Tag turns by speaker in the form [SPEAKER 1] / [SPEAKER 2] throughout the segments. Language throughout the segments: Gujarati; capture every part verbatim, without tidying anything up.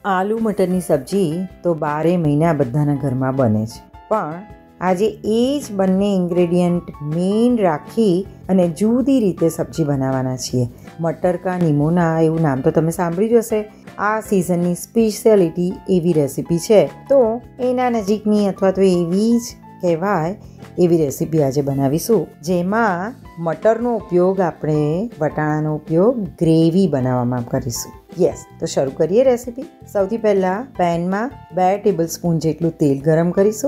[SPEAKER 1] આલુ મટરની સબ્જી તો બારે મહિના બધાના ઘરમાં બને છે, પણ આજે એ જ બંને ઇન્ગ્રેડિયન્ટ મેઇન રાખી અને જુદી રીતે સબ્જી બનાવવાના છીએ. મટર કા નિમોના એવું નામ તો તમે સાંભળ્યું જ હશે. આ સિઝનની સ્પેશિયાલિટી એવી રેસીપી છે, તો એના નજીકની અથવા તો એવી જ કહેવાય એવી રેસીપી આજે બનાવીશું, જેમાં મટરનો ઉપયોગ આપણે વટાણાનો ઉપયોગ ગ્રેવી બનાવવામાં કરીશું. યસ, તો શરૂ કરીએ રેસીપી. સૌથી પહેલાં પેનમાં બે ટેબલ સ્પૂન જેટલું તેલ ગરમ કરીશું.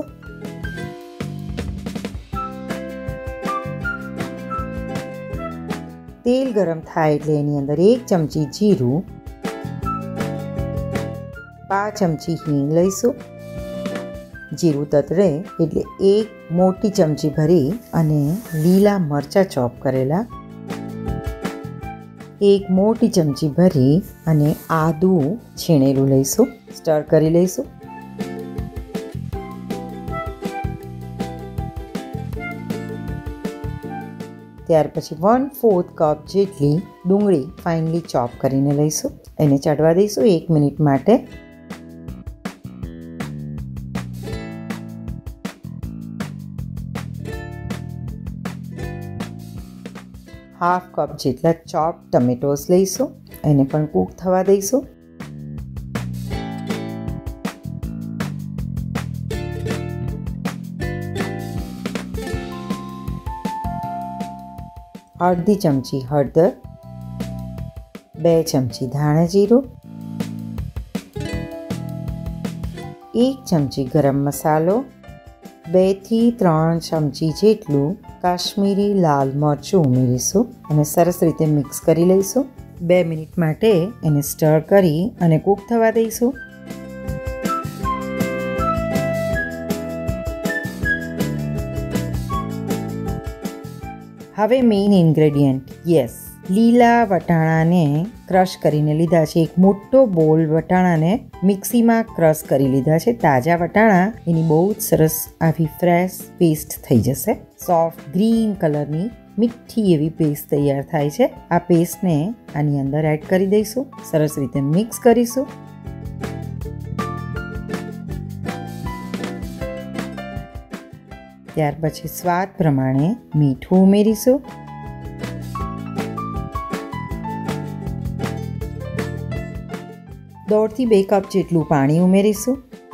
[SPEAKER 1] તેલ ગરમ થાય એટલે એની અંદર એક ચમચી જીરું, પાંચ ચમચી હિંગ લઈશું. જીરું તતડે એટલે એક મોટી ચમચી ભરી અને લીલા મરચાં ચોપ કરેલા, એક મોટી ચમચી ભરી અને આદું છીણેલું લઈશું. સ્ટર કરી લઈશું. ત્યાર પછી વન ફોર્થ કપ જેટલી ડુંગળી ફાઇનલી ચોપ કરીને લઈશું. એને ચડવા દઈશું એક મિનિટ માટે. હાફ કપ જેટલા ચોપ ટમેટોસ લઈશું. એને પણ કૂક થવા દઈશું. અડધી ચમચી હળદર, બે ચમચી ધાણા જીરું, એક ચમચી ગરમ મસાલો, બેથી ત્રણ ચમચી જેટલું કાશ્મીરી લાલ મરચું ઉમેરીશું અને સરસ રીતે મિક્સ કરી લઈશું. બે મિનિટ માટે એને સ્ટર કરી અને કૂક થવા દઈશું. હવે મેઇન ઇન્ગ્રેડિયન્ટ, યસ, લીલા વટાણાને ક્રશ કરીને લીધા છે. એક મોટો બોલ વટાણાને મિક્સીમાં ક્રશ કરી લીધા છે. તાજા વટાણા એની બહુ જ સરસ આવી ફ્રેશ પેસ્ટ થઈ જશે. સોફ્ટ ગ્રીન કલરની મીઠી એવી પેસ્ટ તૈયાર થાય છે. આ પેસ્ટને આની અંદર એડ કરી દઈશું. સરસ રીતે મિક્સ કરીશું. ત્યાર પછી સ્વાદ પ્રમાણે મીઠું ઉમેરીશું. દોઢથી બે કપ જેટલું પાણી ઉમેરીશું.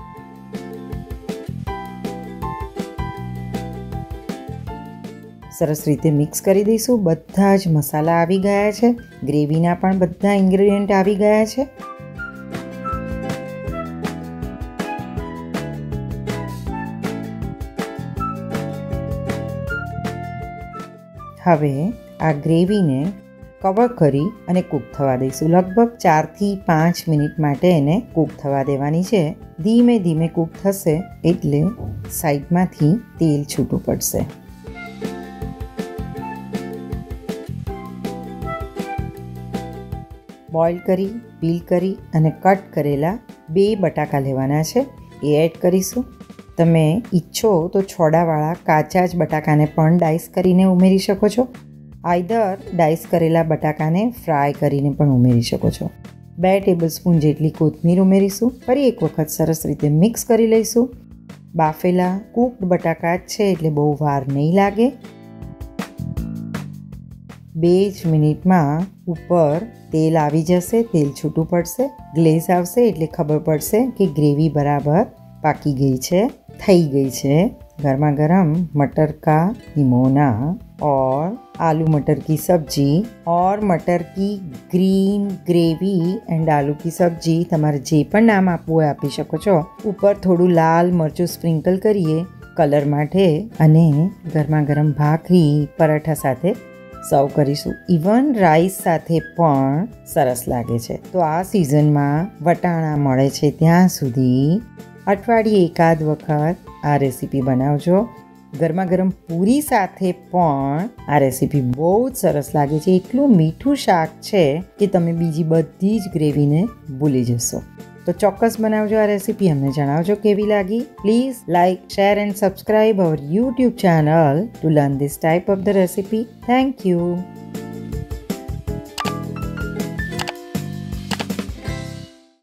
[SPEAKER 1] સરસ રીતે મિક્સ કરી દઈશું. બધા જ મસાલા આવી ગયા છે. ગ્રેવીના પણ બધા ઇન્ગ્રેડિયન્ટ આવી ગયા છે. હવે આ ગ્રેવીને કવર કરી અને કૂક થવા દઈશું. લગભગ ચારથી પાંચ મિનિટ માટે એને કૂક થવા દેવાની છે. ધીમે ધીમે કૂક થશે એટલે સાઈડમાંથી તેલ છૂટું પડશે. બોઇલ કરી, પીલ કરી અને કટ કરેલા બે બટાકા લેવાના છે. એ એડ કરીશું. તમે ઈચ્છો તો છોડાવાળા કાચા જ બટાકાને પણ ડાઈસ કરીને ઉમેરી શકો છો. આઈધર ડાઈસ કરેલા બટાકાને ફ્રાય કરીને પણ ઉમેરી શકો છો. બે ટેબલ સ્પૂન જેટલી કોથમીર ઉમેરીશું. ફરી એક વખત સરસ રીતે મિક્સ કરી લઈશું. બાફેલા કૂકડ બટાકા જ છે એટલે બહુ વાર નહીં લાગે. બે જ મિનિટમાં ઉપર તેલ આવી જશે. તેલ છૂટું પડશે, ગ્લેઝ આવશે એટલે ખબર પડશે કે ગ્રેવી બરાબર પાકી ગઈ છે, થઈ ગઈ છે. ગરમા ગરમ मटर का निमोना और आलू मटर की सब्जी और मटर की ग्रीन ग्रेवी एंड आलू की सब्जी તમારે જે પણ નામ આપવું હોય આપી શકો છો. ઉપર થોડું લાલ મરચું સ્પ્રિંકલ કરીએ કલર માટે અને ગરમા ગરમ ભાખરી પરાઠા સાથે સર્વ કરીશું. ઇવન રાઈસ સાથે પણ સરસ લાગે છે. તો આ સિઝનમાં વટાણા મળે છે ત્યાં સુધી અઠવાડિયે એકાદ વખત આ રેસીપી બનાવજો. ગરમા ગરમ પૂરી સાથે પણ આ રેસીપી બહુ જ સરસ લાગે છે. એટલું મીઠું શાક છે કે તમે બીજી બધી જ ગ્રેવીને ભૂલી જશો. તો ચોક્કસ બનાવજો આ રેસીપી. અમને જણાવજો કેવી લાગી. Please like, share and subscribe our YouTube channel to learn this type of the recipe. Thank you.